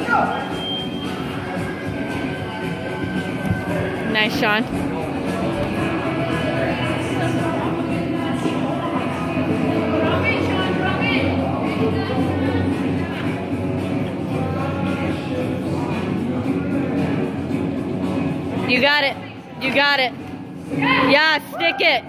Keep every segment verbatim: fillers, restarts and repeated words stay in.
Nice, Sean. You got it. You got it. Yeah, stick it.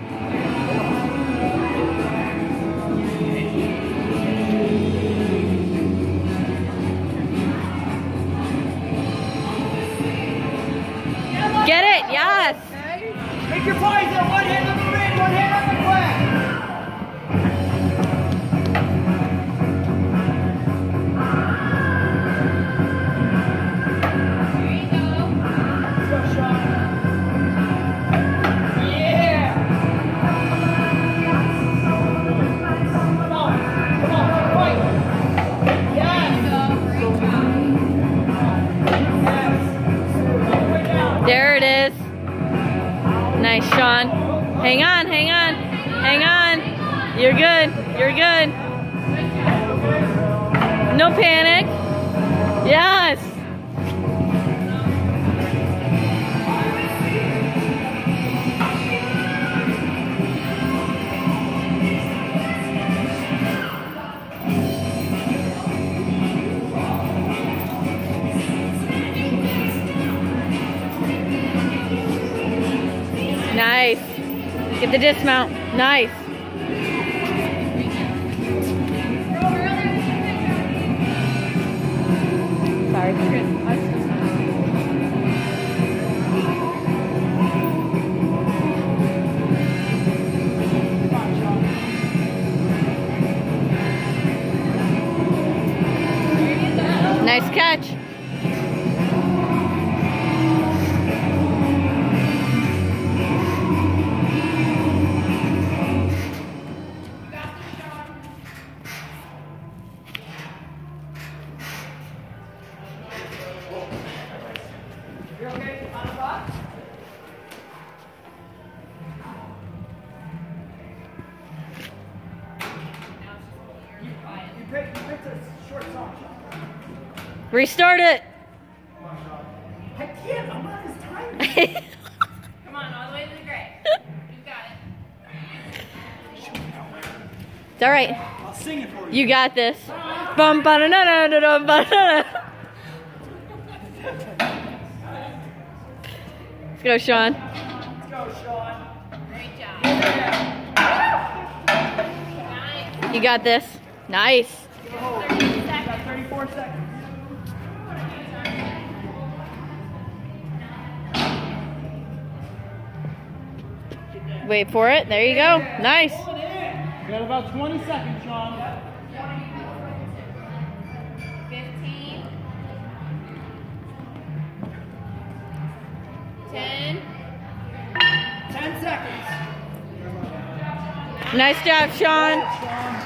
Get it, yes. Make your points at one hand on the ring, one hand on the flag. There you go. Let's go, Sean. Yeah. Come on, come on, fight. Yes. Yes. There it is. Nice, Sean. Hang on, hang on, hang on. You're good, you're good. No panic. Yes. Nice. Get the dismount. Nice. Sorry. Nice catch. You okay? On the spot? You, you picked, you picked a short song, Sean. Restart it. I can't, I'm not as tired. Come on, all the way to the gray. You got it. It's all right. I'll sing it for you. You got this. Bum ba da da da da da ba da da. Let's go, Sean. Let's go, Sean. Great job. Yeah. Nice. You got this. Nice. Go. You got thirty-four seconds. Wait for it. There you go. Nice. Hold it in. You got about twenty seconds, Sean. fifteen. ten. ten seconds. Nice job, Sean. Sean.